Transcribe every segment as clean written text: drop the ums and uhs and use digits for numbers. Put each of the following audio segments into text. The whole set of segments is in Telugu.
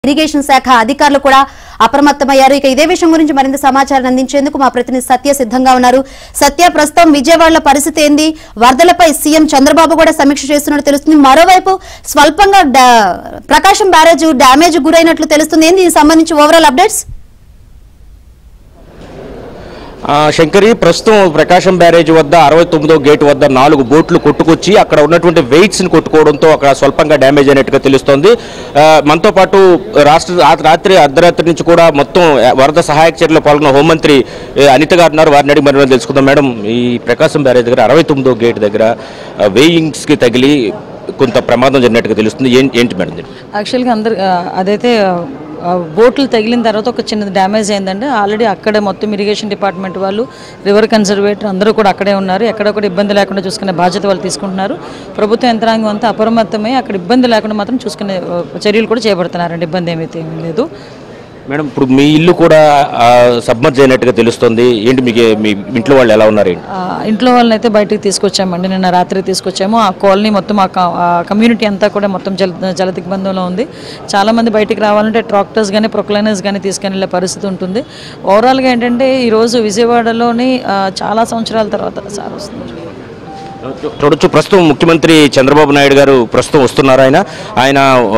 ఇరిగేషన్ శాఖ అధికారులు కూడా అప్రమత్తమయ్యారు. ఇక ఇదే విషయం గురించి మరింత సమాచారం అందించేందుకు మా ప్రతినిధి సత్య సిద్ధంగా ఉన్నారు. సత్య, ప్రస్తుతం విజయవాడలో పరిస్థితి ఏంది? వరదలపై సీఎం చంద్రబాబు కూడా సమీక్ష చేస్తున్నట్టు తెలుస్తుంది. మరోవైపు స్వల్పంగా ప్రకాశం బ్యారేజ్ డ్యామేజ్ గురైనట్లు తెలుస్తుంది. ఏంది దీనికి సంబంధించి ఓవరాల్ అప్డేట్స్? శంకరి, ప్రస్తుతం ప్రకాశం బ్యారేజ్ వద్ద 69వ గేట్ వద్ద 4 బోట్లు కొట్టుకొచ్చి అక్కడ ఉన్నటువంటి వెయిట్స్ ని కొట్టుకోవడంతో అక్కడ స్వల్పంగా డ్యామేజ్ అయినట్టుగా తెలుస్తోంది. మనతో పాటు రాత్రి అర్ధరాత్రి నుంచి కూడా మొత్తం వరద సహాయక చర్యలో పాల్గొన్న హోంమంత్రి అనిత గారు ఉన్నారు. వారిని అడిగి మరి తెలుసుకుందాం. మేడం, ఈ ప్రకాశం బ్యారేజ్ దగ్గర 69వ గేట్ దగ్గర వేయింగ్స్ కి తగిలి కొంత ప్రమాదం జరిగినట్టుగా తెలుస్తుంది. ఏంటి మేడం? యాక్చువల్గా అదైతే బోట్లు తగిలిన తర్వాత ఒక చిన్న డ్యామేజ్ అయిందండి. ఆల్రెడీ అక్కడే మొత్తం ఇరిగేషన్ డిపార్ట్మెంట్ వాళ్ళు, రివర్ కన్జర్వేటర్ అందరూ కూడా అక్కడే ఉన్నారు. ఎక్కడ కూడా ఇబ్బంది లేకుండా చూసుకునే బాధ్యత వాళ్ళు తీసుకుంటున్నారు. ప్రభుత్వ యంత్రాంగం అంతా అప్రమత్తమై అక్కడ ఇబ్బంది లేకుండా మాత్రం చూసుకునే చర్యలు కూడా చేపడుతున్నారండి. ఇబ్బంది ఏమైతే లేదు. మేడం, ఇప్పుడు మీ ఇల్లు కూడా సబ్మర్జ్ అయినట్టుగా తెలుస్తుంది. ఏంటి మీ ఇంట్లో వాళ్ళు ఎలా ఉన్నారు? ఇంట్లో వాళ్ళని అయితే బయటకు తీసుకొచ్చామండి. నిన్న రాత్రి తీసుకొచ్చాము. ఆ కాలనీ మొత్తం ఆ కమ్యూనిటీ అంతా కూడా మొత్తం జల దిగ్బంధంలో ఉంది. చాలామంది బయటికి రావాలంటే ట్రాక్టర్స్ కానీ ప్రొక్లైనర్స్ కానీ తీసుకుని వెళ్ళే పరిస్థితి ఉంటుంది. ఓవరాల్గా ఏంటంటే ఈరోజు విజయవాడలోని చాలా సంవత్సరాల తర్వాత సార్ వస్తున్నారు. చూడొచ్చు, ప్రస్తుతం ముఖ్యమంత్రి చంద్రబాబు నాయుడు గారు ప్రస్తుతం వస్తున్నారు. ఆయన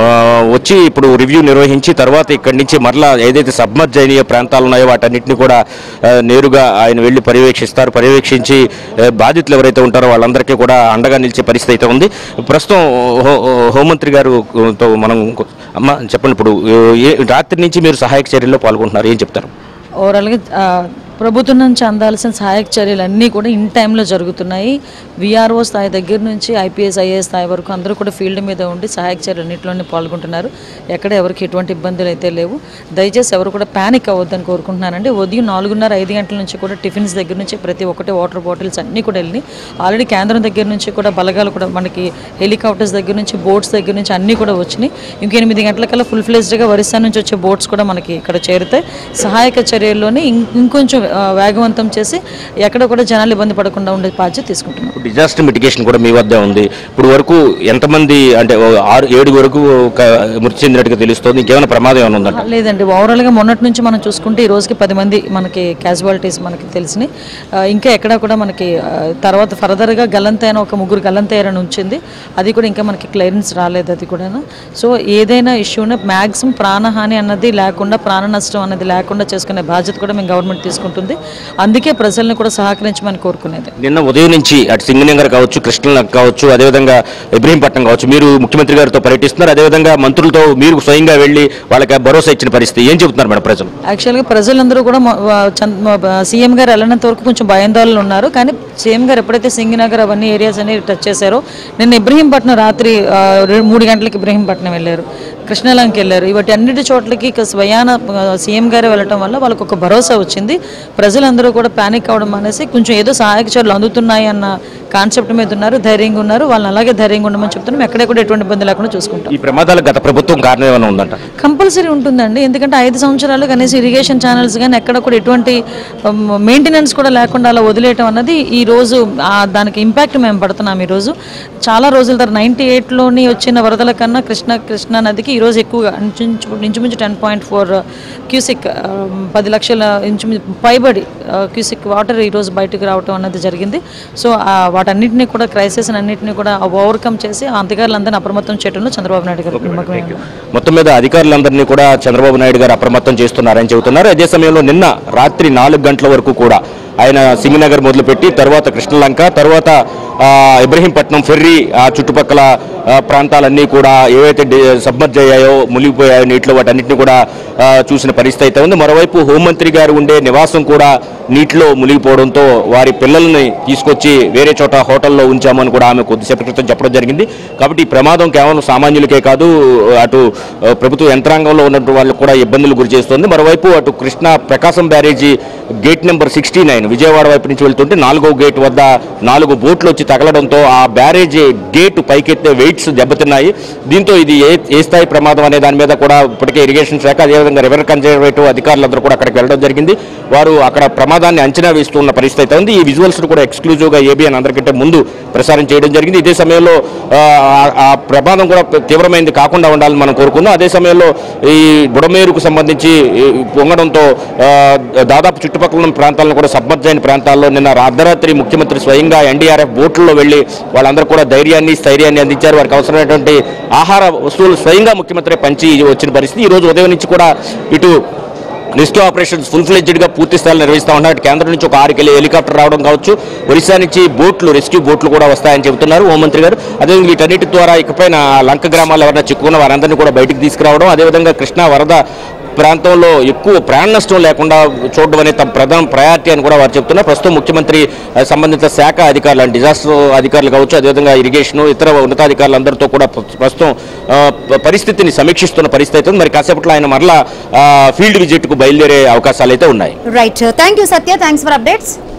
వచ్చి ఇప్పుడు రివ్యూ నిర్వహించి తర్వాత ఇక్కడి నుంచి మరలా ఏదైతే సబ్మర్జ్ అయిన ప్రాంతాలు ఉన్నాయో వాటన్నిటిని కూడా నేరుగా ఆయన వెళ్ళి పర్యవేక్షిస్తారు. పర్యవేక్షించి బాధితులు ఎవరైతే ఉంటారో వాళ్ళందరికీ కూడా అండగా నిలిచే పరిస్థితి అయితే ఉంది. ప్రస్తుతం హోంమంత్రి గారుతో మనం చెప్పండి, ఇప్పుడు రాత్రి నుంచి మీరు సహాయక చర్యల్లో పాల్గొంటున్నారు, ఏం చెప్తారు? ఓవరాల్గా ప్రభుత్వం నుంచి అందాల్సిన సహాయక చర్యలు అన్నీ కూడా ఇన్ టైంలో జరుగుతున్నాయి. విఆర్ఓ స్థాయి దగ్గర నుంచి ఐపీఎస్ ఐఏఎస్ స్థాయి వరకు అందరూ కూడా ఫీల్డ్ మీద ఉండి సహాయక చర్యలు అన్నింటిలోనే పాల్గొంటున్నారు. ఎక్కడ ఎవరికి ఎటువంటి ఇబ్బందులు అయితే లేవు. దయచేసి ఎవరు కూడా ప్యానిక్ అవ్వద్దని కోరుకుంటున్నానండి. ఉదయం 4:30-5 గంటల నుంచి కూడా టిఫిన్స్ దగ్గర నుంచి ప్రతి ఒక్కటి వాటర్ బాటిల్స్ అన్నీ కూడా వెళ్ళి ఆల్రెడీ కేంద్రం దగ్గర నుంచి కూడా బలగాలు కూడా మనకి హెలికాప్టర్స్ దగ్గర నుంచి బోట్స్ దగ్గర నుంచి అన్నీ కూడా వచ్చినాయి. ఇంక 8 గంటలకల్లా ఫుల్ ఫ్లెజ్డ్గా ఒరిస్సా నుంచి వచ్చే బోట్స్ కూడా మనకి ఇక్కడ చేరుతాయి. సహాయక చర్యల్లోనే ఇంకొంచెం వేగవంతం చేసి ఎక్కడ కూడా జనాలు ఇబ్బంది పడకుండా ఉండే బాధ్యత తీసుకుంటున్నాం. డిజాస్టర్ మిటిగేషన్ కూడా మీ వద్ద ఉంది. ఇప్పుడు వరకు ఎంతమంది, అంటే 6-7 వరకు మృతి చెందినట్టుగా తెలుస్తుంది. ఇంకేమైనా ప్రమాదం ఏమైనా ఉందంట? లేదండి, ఓవరాల్గా మొన్నటి నుంచి మనం చూసుకుంటే ఈ రోజుకి 10 మంది మనకి క్యాజువాలిటీస్ మనకి తెలిసినాయి. ఇంకా ఎక్కడా కూడా మనకి తర్వాత ఫర్దర్గా గల్లంతైన ఒక 3 గల్లంతయ్యారని ఉంచింది. అది కూడా ఇంకా మనకి క్లియరెన్స్ రాలేదు. అది కూడా సో ఏదైనా ఇష్యూని మ్యాక్సిమం ప్రాణహాని అన్నది లేకుండా, ప్రాణ నష్టం అన్నది లేకుండా చేసుకునే బాధ్యత కూడా మేము గవర్నమెంట్ తీసుకుంటుంది. అందుకే ప్రజలను కూడా సహకరించమని కోరుకునేది. నిన్న ఉదయం నుంచి అటు సింగనగర్ కావచ్చు, కృష్ణనగర్ కావచ్చు, అదేవిధంగా ఇబ్రహీంపట్నం కావచ్చు, మీరు ముఖ్యమంత్రి గారితో పర్యటిస్తున్నారు. అదేవిధంగా మంత్రులతో మీరు స్వయంగా వెళ్ళి వాళ్ళకి భరోసా ఇచ్చిన పరిస్థితి ఏం చెబుతున్నారు మేడం ప్రజలు? యాక్చువల్గా ప్రజలందరూ కూడా సీఎం గారు వెళ్ళినంత వరకు కొంచెం భయాందోళనలు ఉన్నారు. కానీ సీఎం గారు ఎప్పుడైతే సింగనగర్ అవన్నీ ఏరియాస్ అన్ని టచ్ చేశారో, నిన్న ఇబ్రహీంపట్నం రాత్రి 3 గంటలకు ఇబ్రహీంపట్నం వెళ్ళారు, కృష్ణలంకి వెళ్ళారు. ఇవాటి అన్నిటి చోట్లకి స్వయాన సీఎం గారే వెళ్ళటం వల్ల వాళ్ళకు ఒక భరోసా వచ్చింది. ప్రజలందరూ కూడా ప్యానిక్ అవ్వడం అనేసి కొంచెం ఏదో సహాయక చర్యలు అందుతున్నాయి అన్న కాన్సెప్ట్ మీద ఉన్నారు, ధైర్యంగా ఉన్నారు. వాళ్ళని అలాగే ధైర్యంగా ఉండమని చెప్తున్నాం. ఎక్కడ కూడా ఎటువంటి ఇబ్బంది లేకుండా చూసుకుంటాం. ఈ ప్రమాదాలకు గత ప్రభుత్వం కారణం ఏమైనా ఉందంట? కంపల్సరీ ఉంటుందండి. ఎందుకంటే 5 సంవత్సరాలు కనీసం ఇరిగేషన్ ఛానల్స్ కానీ ఎక్కడ కూడా ఎటువంటి మెయింటెనెన్స్ కూడా లేకుండా అలా వదిలేయటం అన్నది ఈ రోజు దానికి ఇంపాక్ట్ మేము పడుతున్నాం. ఈరోజు చాలా రోజుల తర్వాత 98లోని వచ్చిన వరదల కన్నా కృష్ణా నదికి ఈరోజు ఎక్కువగా ఇంచుమించు 10.4 క్యూసిక్ 10 లక్షల ఇంచుమించు పైబడి క్యూసిక్ వాటర్ ఈరోజు బయటకు రావటం అన్నది జరిగింది. సో వాటన్నిటిని కూడా క్రైసిస్ అన్నింటినీ కూడా ఓవర్కమ్ చేసి అధికారులందరినీ అప్రమత్తం చేయడంలో చంద్రబాబు నాయుడు గారు మొత్తం మీద అధికారులందరినీ కూడా చంద్రబాబు నాయుడు గారు అప్రమత్తం చేస్తున్నారని చెబుతున్నారు. అదే సమయంలో నిన్న రాత్రి 4 గంటల వరకు కూడా ఆయన సింగనగర్ మొదలుపెట్టి తర్వాత కృష్ణలంక, తర్వాత ఇబ్రహీంపట్నం ఫెర్రీ ఆ చుట్టుపక్కల ప్రాంతాలన్నీ కూడా ఏవైతే సబ్మర్జ్ అయ్యాయో, మునిగిపోయాయో నీటిలో, వాటన్నిటిని కూడా చూసిన పరిస్థితి అయితే ఉంది. మరోవైపు హోంమంత్రి గారు ఉండే నివాసం కూడా నీటిలో మునిగిపోవడంతో వారి పిల్లల్ని తీసుకొచ్చి వేరే చోట హోటల్లో ఉంచామని కూడా ఆమె కొద్దిసేపటి క్రితం చెప్పడం జరిగింది. కాబట్టి ఈ ప్రమాదం కేవలం సామాన్యులకే కాదు, అటు ప్రభుత్వ యంత్రాంగంలో ఉన్నటువంటి వాళ్ళకు కూడా ఇబ్బందులు గురి చేస్తుంది. మరోవైపు అటు Prakasam barrage gate number 69 Vijayawada వైపు నుంచి వెళ్తుంటే 4వ గేట్ వద్ద 4 బోట్లు వచ్చి తగలడంతో ఆ బ్యారేజ్ గేటు పైకెత్తే వెయిట్స్ దెబ్బతిన్నాయి. దీంతో ఇది ఏ స్థాయి ప్రమాదం అనే దాని మీద కూడా ఇప్పటికే ఇరిగేషన్ శాఖ అదేవిధంగా రివర్ కన్జర్వేటివ్ అధికారులందరూ కూడా అక్కడికి వెళ్ళడం జరిగింది. వారు అక్కడ ప్రమాదాన్ని అంచనా వేస్తున్న పరిస్థితి ఉంది. ఈ విజువల్స్ కూడా ఎక్స్క్లూజివ్గా ఏబిఎన్ అందరికంటే ముందు ప్రసారం చేయడం జరిగింది. ఇదే సమయంలో ఆ ప్రమాదం కూడా తీవ్రమైనది కాకుండా ఉండాలని మనం కోరుకుందాం. అదే సమయంలో ఈ బుడమేరుకు సంబంధించి పొంగడంతో దాదాపు చుట్టుపక్కల ఉన్న ప్రాంతాలను కూడా సబ్మర్జ్ అయిన ప్రాంతాల్లో నిన్న అర్ధరాత్రి ముఖ్యమంత్రి స్వయంగా ఎన్డీఆర్ఎఫ్ బోట్లలో వెళ్లి వాళ్ళందరూ కూడా ధైర్యాన్ని స్థైర్యాన్ని అందించారు. వారికి అవసరమైనటువంటి ఆహార వస్తువులు స్వయంగా ముఖ్యమంత్రి పంచి వచ్చిన పరిస్థితి. ఈ రోజు ఉదయం నుంచి కూడా ఇటు రెస్క్యూ ఆపరేషన్స్ ఫుల్ ఫ్లెడ్జ్డ్గా పూర్తి స్థాయిలో నిర్వహిస్తూ ఉన్నారు. కేంద్రం నుంచి ఒక 6 హెలికాప్టర్ రావడం కావచ్చు, ఒరిస్సా నుంచి రెస్క్యూ బోట్లు కూడా వస్తాయని చెబుతున్నారు హోంమంత్రి గారు. అదేవిధంగా వీటన్నిటి ద్వారా ఇకపైన లంక గ్రామాల్లో ఎవరైనా చిక్కుకున్న వారందరినీ కూడా బయటకు తీసుకురావడం, అదేవిధంగా కృష్ణా వరద ప్రాంతంలో ఎక్కువ ప్రాణ నష్టం లేకుండా చూడడం అనేది తమ ప్రధాన ప్రయారిటీ అని కూడా వారు చెప్తున్నారు. ప్రస్తుతం ముఖ్యమంత్రి సంబంధిత శాఖ అధికారులు డిజాస్టర్ అధికారులు కావచ్చు, అదేవిధంగా ఇరిగేషన్ ఇతర ఉన్నతాధికారులందరితో కూడా ప్రస్తుతం పరిస్థితిని సమీక్షిస్తున్న పరిస్థితి అయితే మరి కాసేపట్లో ఆయన మరలా ఫీల్డ్ విజిట్ కు బయలుదేరే అవకాశాలు అయితే ఉన్నాయి. Right, thank you Satya, thanks for updates.